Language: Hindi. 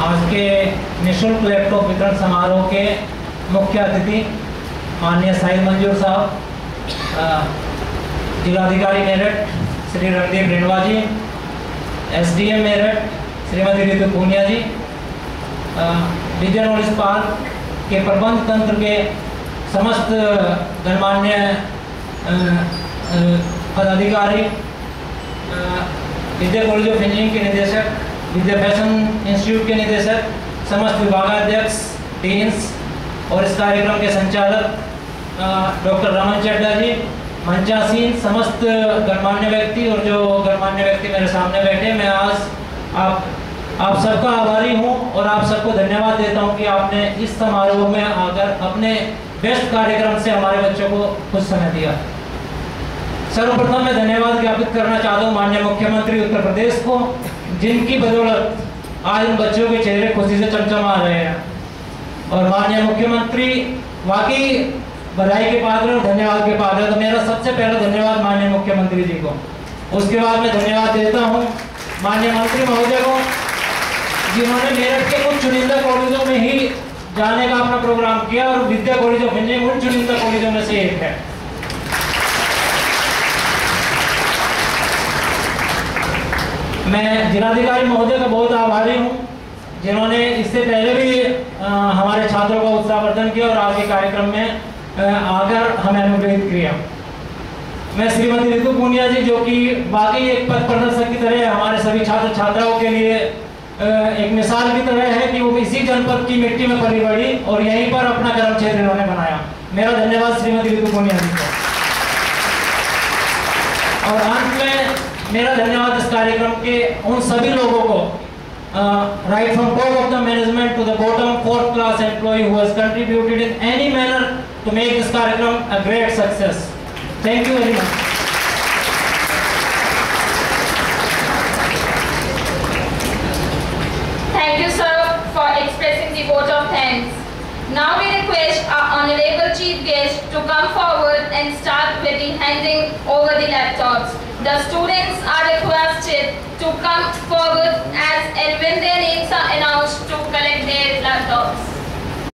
आज के निःशुल्क लैपटॉप वितरण समारोह के मुख्य अतिथि माननीय शाहिद मंजूर साहब, जिलाधिकारी Meerut Shri Randeep Rinwa ji, SDM Meerut Shrimati Ritu Punia ji, Vidya knowledge park के प्रबंध तंत्र के समस्त गणमान्य पदाधिकारी, विद्या कॉलेज ऑफ इंजीनियरिंग के निदेशक, विद्या फैशन इंस्टीट्यूट के निदेशक, समस्त विभागाध्यक्ष, डीन्स और इस कार्यक्रम के संचालक डॉक्टर रमन चड्डा जी, मंचासीन समस्त गणमान्य व्यक्ति और जो गणमान्य व्यक्ति मेरे सामने बैठे, मैं आज आप सबका आभारी हूं और आप सबको धन्यवाद देता हूं कि आपने इस समारोह में आकर अपने बेस्ट कार्यक्रम से हमारे बच्चों को कुछ समय दिया। सर्वप्रथम मैं धन्यवाद ज्ञापित करना चाहता हूं माननीय मुख्यमंत्री उत्तर प्रदेश को, जिनकी बदौलत आज इन बच्चों के चेहरे खुशी से चमचमा रहे हैं। और माननीय मुख्यमंत्री वाकई बधाई के पात्र और धन्यवाद के पात्र है, तो मेरा सबसे पहला धन्यवाद माननीय मुख्यमंत्री जी को। उसके बाद मैं धन्यवाद देता हूं माननीय मंत्री महोदय को, जिन्होंने मेरठ के कुछ चुनिंदा कॉलेजों में ही जाने का अपना प्रोग्राम किया और विद्या कॉलेज ऑफ इंजीनियरिंग उन चुनिंदा कॉलेजों में से एक है। मैं जिलाधिकारी महोदय का बहुत आभारी हूं, जिन्होंने इससे पहले भी हमारे छात्रों का उत्साहवर्धन किया और आज के कार्यक्रम में आकर हमें अनुग्रहित किया। मैं श्रीमती रितु पूनिया जी, जो कि वाकई एक पथ प्रदर्शक की तरह हमारे सभी छात्र छात्राओं के लिए एक मिसाल की तरह है कि वो इसी जनपद की मिट्टी में पली बड़ी और यहीं पर अपना कर्म क्षेत्र इन्होंने बनाया। मेरा धन्यवाद श्रीमती रितु पूनिया जी को। और अंत में मेरा धन्यवाद इस कार्यक्रम के उन सभी लोगों को, right from top of the management to the bottom fourth class employee who has contributed in any manner to make this कार्यक्रम a great success. Thank you very much. Thank you, sir, for expressing the vote of thanks. Now we request our honorable chief guest to come forward and start with the handing over the laptops. The students are requested to come forward as and when their names are announced to collect their laptops.